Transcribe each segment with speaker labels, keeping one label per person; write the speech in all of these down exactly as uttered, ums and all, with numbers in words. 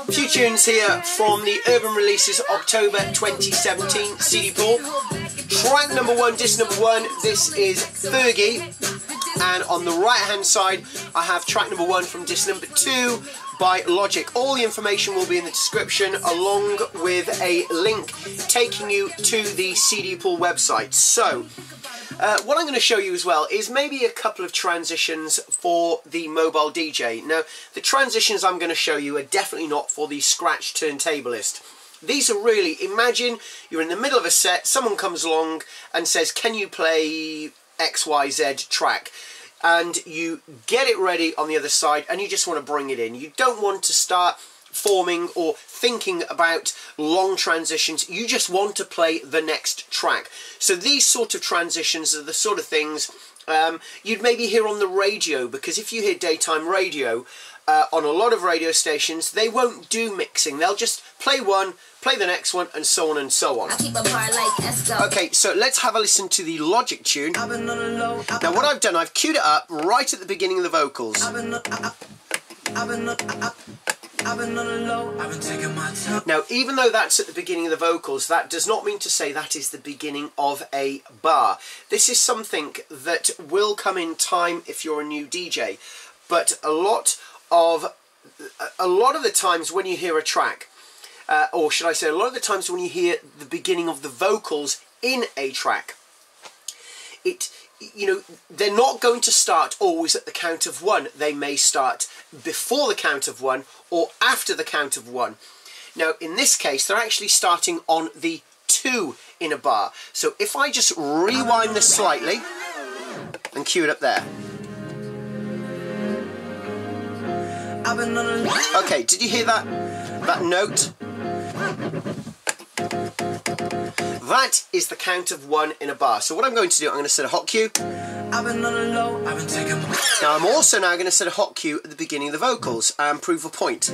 Speaker 1: A few tunes here from the Urban Releases October twenty seventeen C D pool. Track number one, disc number one, this is Fergie. And on the right hand side, I have track number one from disc number two by Logic. All the information will be in the description, along with a link taking you to the C D pool website. So, Uh, what I'm going to show you as well is maybe a couple of transitions for the mobile D J. Now, the transitions I'm going to show you are definitely not for the scratch turntablist. These are really, imagine you're in the middle of a set, someone comes along and says, can you play X Y Z track? And you get it ready on the other side and you just want to bring it in. You don't want to start forming or thinking about long transitions. You just want to play the next track. So these sort of transitions are the sort of things um, you'd maybe hear on the radio, because if you hear daytime radio uh, on a lot of radio stations, they won't do mixing. They'll just play one, play the next one, and so on and so on. Okay, so let's have a listen to the Logic tune. Now what I've done, I've queued it up right at the beginning of the vocals. I've been on the low, I've been taking my time. Now, even though that's at the beginning of the vocals, that does not mean to say that is the beginning of a bar. This is something that will come in time if you're a new D J. But a lot of a lot of the times when you hear a track, uh, or should I say, a lot of the times when you hear the beginning of the vocals in a track, it. You know, they're not going to start always at the count of one. They may start before the count of one or after the count of one. Now, in this case, they're actually starting on the two in a bar. So if I just rewind this slightly and cue it up there. Okay, did you hear that, that note? That is the count of one in a bar. So what I'm going to do, I'm going to set a hot cue. Now I'm also now going to set a hot cue at the beginning of the vocals and prove a point.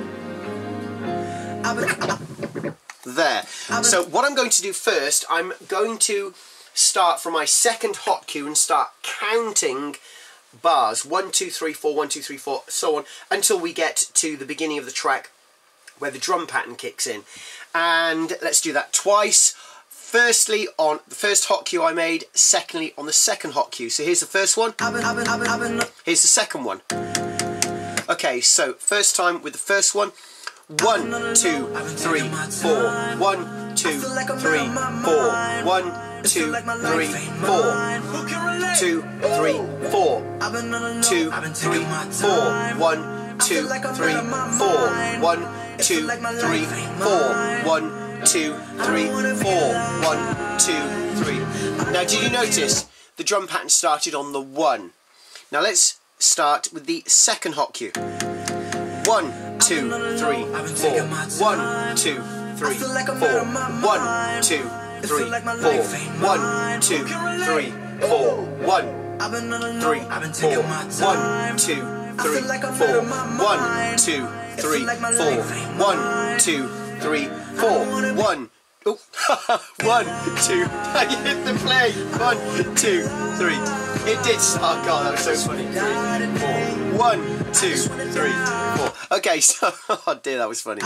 Speaker 1: There. So what I'm going to do first, I'm going to start from my second hot cue and start counting bars. One, two, three, four, one, two, three, four, so on, until we get to the beginning of the track where the drum pattern kicks in. And let's do that twice. Firstly on the first hot cue I made, secondly on the second hot cue. So here's the first one, here's the second one. Okay, so first time with the first one. One, two, three, four. One, two, three, four. One, two, three, four. Two, three, four. Two, three, four. One, two, three, four. One, two, three, four. One, two, three, four. One, two, three. Now, did you notice the drum pattern started on the one? Now let's start with the second hot cue. One, two, three, four. One, two, three, four. One, two, three, four. One, two, three, four. One, three, four. One, two, three, four. One, two, three, four. One, two, three, four. One. Oh, one, two. I hit the play. One, two, three. It did start. God, that was so funny. Three, four. One, two, three, four. Okay, so oh dear, that was funny.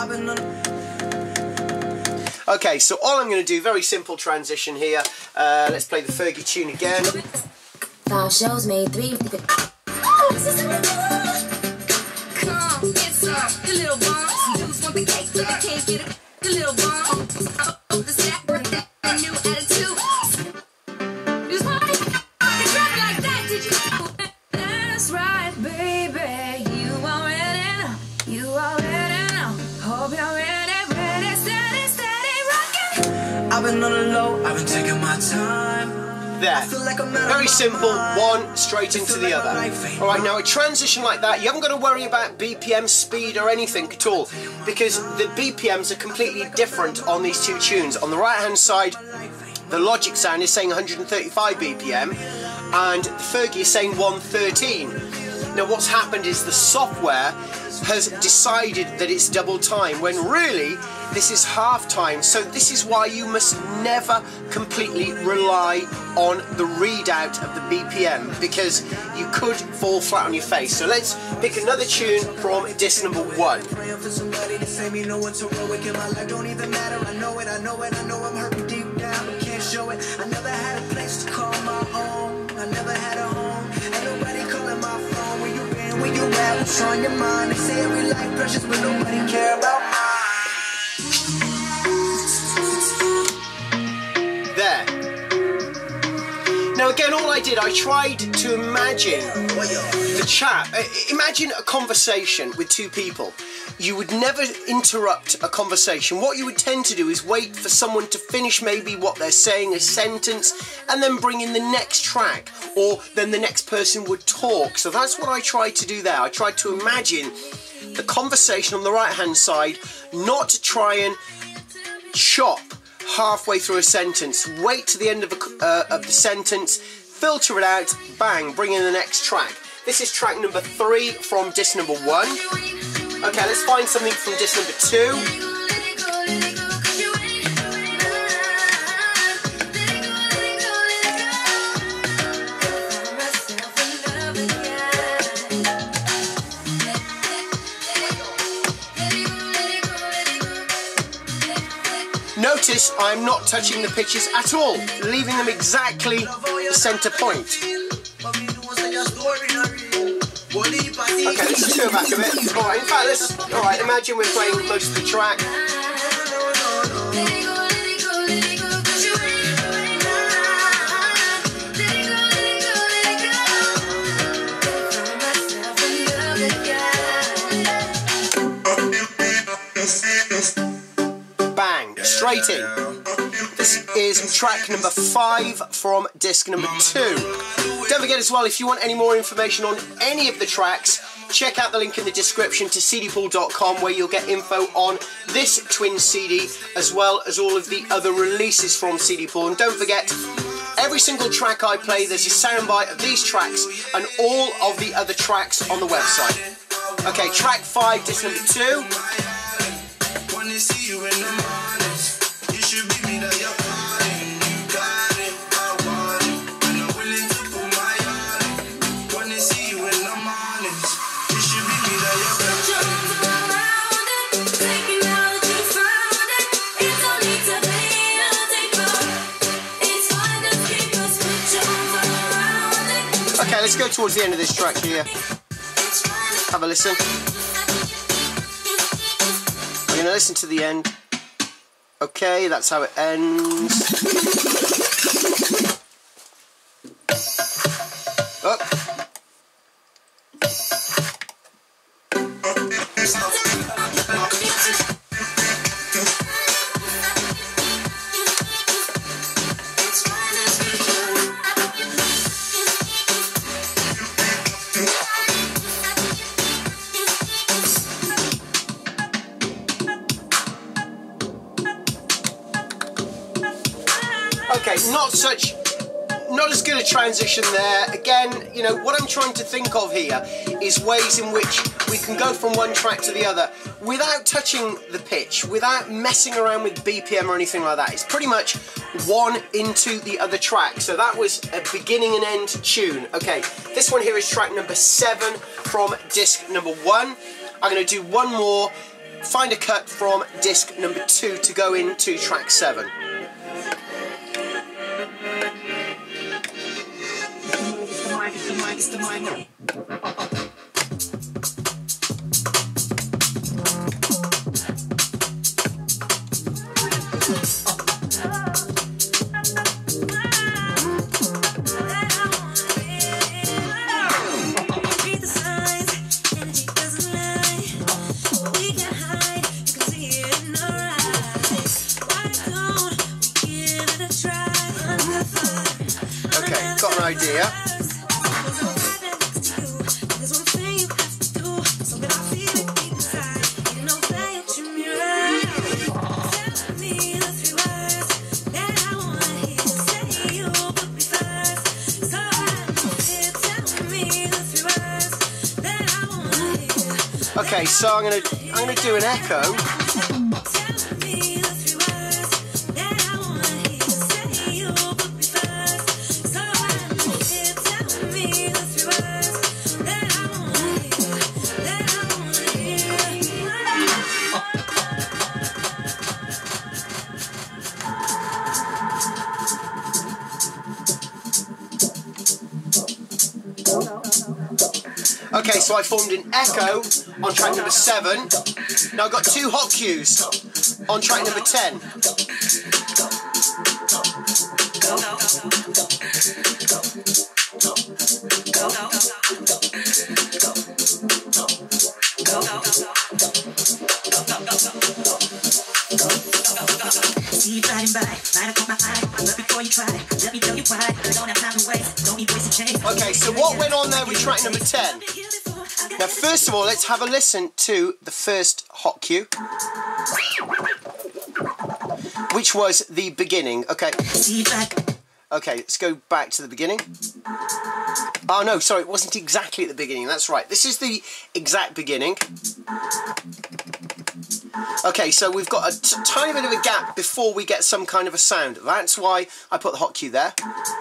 Speaker 1: Okay, so all I'm going to do, very simple transition here. Uh, let's play the Fergie tune again.
Speaker 2: Five shows made three. Oh, this is come, it's up, the little bombs. Dudes want the cake, but they can't get it. The little bomb, oh, the snap, a new attitude. Just like like that, did you? That's right, baby. You already know. You already know. Hope you're ready, ready, steady, steady, rocking. I've been on the low. I've been taking my time.
Speaker 1: There. Very simple, one straight into the other. Alright, now a transition like that, you haven't got to worry about B P M, speed or anything at all, because the B P Ms are completely different on these two tunes. On the right hand side, the Logic sound is saying one hundred thirty-five B P M and the Fergie is saying one thirteen. Now what's happened is the software has decided that it's double time when really this is half time. So this is why you must never completely rely on the readout of the B P M, because you could fall flat on your face. So let's pick another tune from disc number one.
Speaker 3: I never had a place to call my own. I never had a home. Ain't nobody calling my phone. Where you been? Where you at? What's on your mind? They say every life precious, but nobody care about mine.
Speaker 1: There. Now again, all I did, I tried to imagine the chat. Imagine a conversation with two people. You would never interrupt a conversation. What you would tend to do is wait for someone to finish maybe what they're saying, a sentence, and then bring in the next track, or then the next person would talk. So that's what I tried to do there. I tried to imagine the conversation on the right hand side, not to try and chop halfway through a sentence. Wait to the end of, a, uh, of the sentence, filter it out, bang, bring in the next track. This is track number three from disc number one. Okay, let's find something from disc number two. Notice I'm not touching the pitches at all, leaving them exactly the centre point. Okay, let's just go back a bit. Alright, in fact, let's... Alright, imagine we're playing most of the track. Bang, straight in. This is track number five from disc number two. Don't forget as well, if you want any more information on any of the tracks, check out the link in the description to c d pool dot com, where you'll get info on this twin C D as well as all of the other releases from C D Pool. And don't forget, every single track I play, there's a soundbite of these tracks and all of the other tracks on the website. Okay, track five, disc number two. Okay, let's go towards the end of this track here. Have a listen. We're going to listen to the end. Okay, that's how it ends. Oh. Okay, not such, not as good a transition there. Again, you know, what I'm trying to think of here is ways in which we can go from one track to the other without touching the pitch, without messing around with B P M or anything like that. It's pretty much one into the other track. So that was a beginning and end tune. Okay, this one here is track number seven from disc number one. I'm going to do one more, find a cut from disc number two to go into track seven. It's the mic, it's the mic. Okay, got an idea. Okay, so I'm gonna I'm gonna do an echo. Okay, so I formed an echo on track number seven. Now I've got two hot cues on track number ten.
Speaker 4: See you riding by, light up on my eye, but before you try, let me tell you why. I don't have time to waste, don't need wasting change.
Speaker 1: Okay, so what went on there with track number ten? Now, first of all, let's have a listen to the first hot cue, which was the beginning. Okay. Okay, let's go back to the beginning. Oh no, sorry, it wasn't exactly at the beginning. That's right. This is the exact beginning. Okay, so we've got a t tiny bit of a gap before we get some kind of a sound. That's why I put the hot cue there.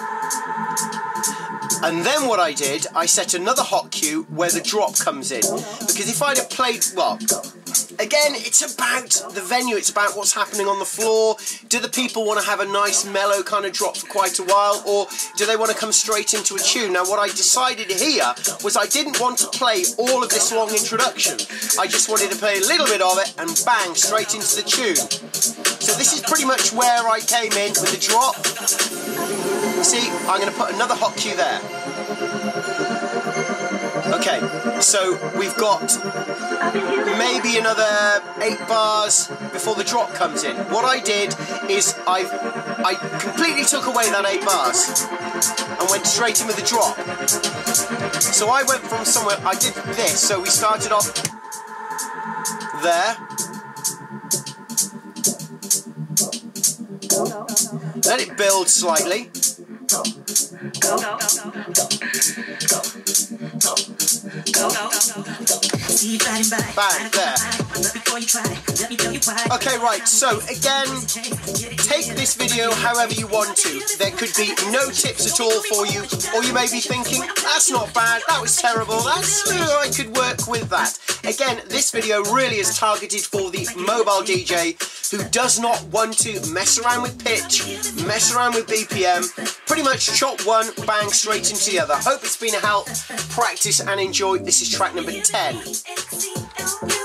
Speaker 1: And then what I did, I set another hot cue where the drop comes in. Because if I'd have played, well, again, it's about the venue, it's about what's happening on the floor. Do the people want to have a nice mellow kind of drop for quite a while, or do they want to come straight into a tune? Now, what I decided here was I didn't want to play all of this long introduction. I just wanted to play a little bit of it and bang, straight into the tune. So this is pretty much where I came in with the drop. See, I'm going to put another hot cue there. Okay, so we've got maybe another eight bars before the drop comes in. What I did is I I completely took away that eight bars and went straight in with the drop. So I went from somewhere, I did this, so we started off there. Let it build slightly. Bang, there. Okay, right, so again, take this video however you want to. There could be no tips at all for you, or you may be thinking, that's not bad, that was terrible, that's, uh, I could work with that. Again, this video really is targeted for the mobile D J who does not want to mess around with pitch, mess around with B P M, pretty much chop one, bang, straight into the other. Hope it's been a help. Practice and enjoy. This is track number ten.